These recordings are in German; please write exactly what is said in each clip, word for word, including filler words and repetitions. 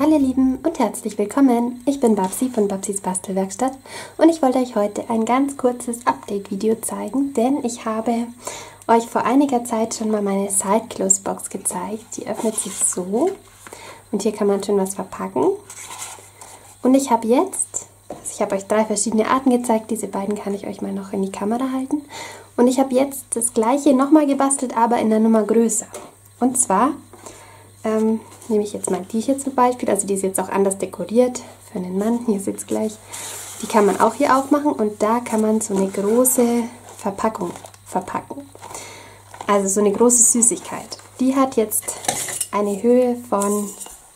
Hallo ihr Lieben und herzlich willkommen. Ich bin Babsi von Babsis Bastelwerkstatt und ich wollte euch heute ein ganz kurzes Update-Video zeigen, denn ich habe euch vor einiger Zeit schon mal meine Side-Close-Box gezeigt. Die öffnet sich so und hier kann man schon was verpacken. Und ich habe jetzt, also ich habe euch drei verschiedene Arten gezeigt, diese beiden kann ich euch mal noch in die Kamera halten. Und ich habe jetzt das gleiche nochmal gebastelt, aber in der Nummer größer. Und zwar ähm, nehme ich jetzt mal die hier zum Beispiel, also die ist jetzt auch anders dekoriert für einen Mann, hier seht ihr gleich. Die kann man auch hier aufmachen und da kann man so eine große Verpackung verpacken. Also so eine große Süßigkeit. Die hat jetzt eine Höhe von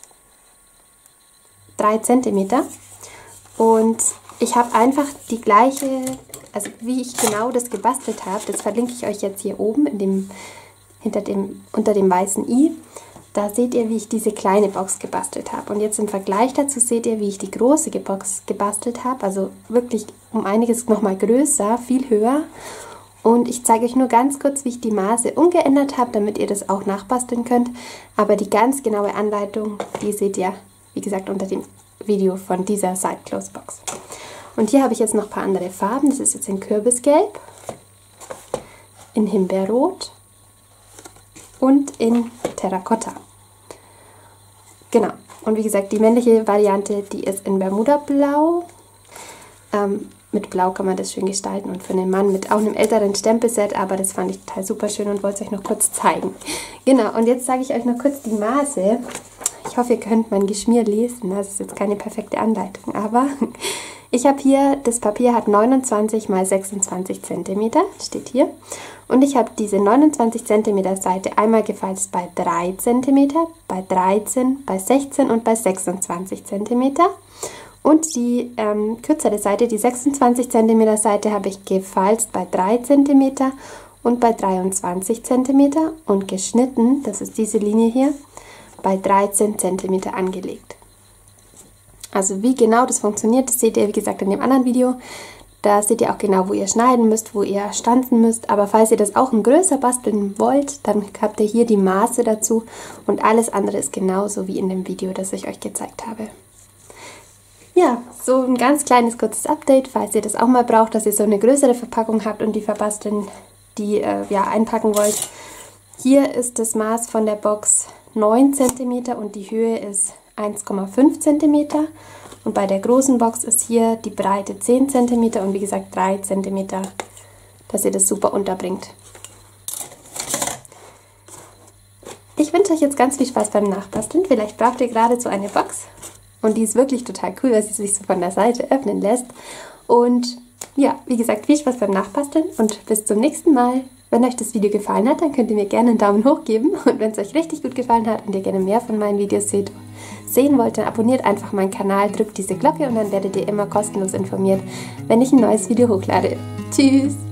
drei Zentimeter und ich habe einfach die gleiche, also wie ich genau das gebastelt habe, das verlinke ich euch jetzt hier oben in dem, hinter dem, unter dem weißen i. Da seht ihr, wie ich diese kleine Box gebastelt habe. Und jetzt im Vergleich dazu seht ihr, wie ich die große Box gebastelt habe. Also wirklich um einiges nochmal größer, viel höher. Und ich zeige euch nur ganz kurz, wie ich die Maße umgeändert habe, damit ihr das auch nachbasteln könnt. Aber die ganz genaue Anleitung, die seht ihr, wie gesagt, unter dem Video von dieser Side-Close-Box. Und hier habe ich jetzt noch ein paar andere Farben. Das ist jetzt in Kürbisgelb, in Himbeerrot und in Terrakotta. Genau. Und wie gesagt, die männliche Variante, die ist in Bermuda-Blau. Ähm, mit Blau kann man das schön gestalten und für einen Mann mit auch einem älteren Stempelset, aber das fand ich total super schön und wollte es euch noch kurz zeigen. Genau, und jetzt zeige ich euch noch kurz die Maße. Ich hoffe, ihr könnt mein Geschmier lesen. Das ist jetzt keine perfekte Anleitung, aber ich habe hier, das Papier hat neunundzwanzig mal sechsundzwanzig Zentimeter, steht hier. Und ich habe diese neunundzwanzig Zentimeter Seite einmal gefalzt bei drei Zentimeter, bei dreizehn, bei sechzehn und bei sechsundzwanzig Zentimeter. Und die ähm, kürzere Seite, die sechsundzwanzig Zentimeter Seite, habe ich gefalzt bei drei Zentimeter und bei dreiundzwanzig Zentimeter und geschnitten, das ist diese Linie hier, bei dreizehn Zentimeter angelegt. Also wie genau das funktioniert, das seht ihr wie gesagt in dem anderen Video. Da seht ihr auch genau, wo ihr schneiden müsst, wo ihr stanzen müsst. Aber falls ihr das auch in größer basteln wollt, dann habt ihr hier die Maße dazu. Und alles andere ist genauso wie in dem Video, das ich euch gezeigt habe. Ja, so ein ganz kleines, kurzes Update, falls ihr das auch mal braucht, dass ihr so eine größere Verpackung habt und die verbasteln, die äh, ja, einpacken wollt. Hier ist das Maß von der Box neun Zentimeter und die Höhe ist eins Komma fünf Zentimeter. Und bei der großen Box ist hier die Breite zehn Zentimeter und wie gesagt drei Zentimeter, dass ihr das super unterbringt. Ich wünsche euch jetzt ganz viel Spaß beim Nachbasteln. Vielleicht braucht ihr gerade so eine Box und die ist wirklich total cool, weil sie sich so von der Seite öffnen lässt. Und ja, wie gesagt, viel Spaß beim Nachbasteln und bis zum nächsten Mal. Wenn euch das Video gefallen hat, dann könnt ihr mir gerne einen Daumen hoch geben. Und wenn es euch richtig gut gefallen hat und ihr gerne mehr von meinen Videos seht, sehen wollt, dann abonniert einfach meinen Kanal, drückt diese Glocke und dann werdet ihr immer kostenlos informiert, wenn ich ein neues Video hochlade. Tschüss!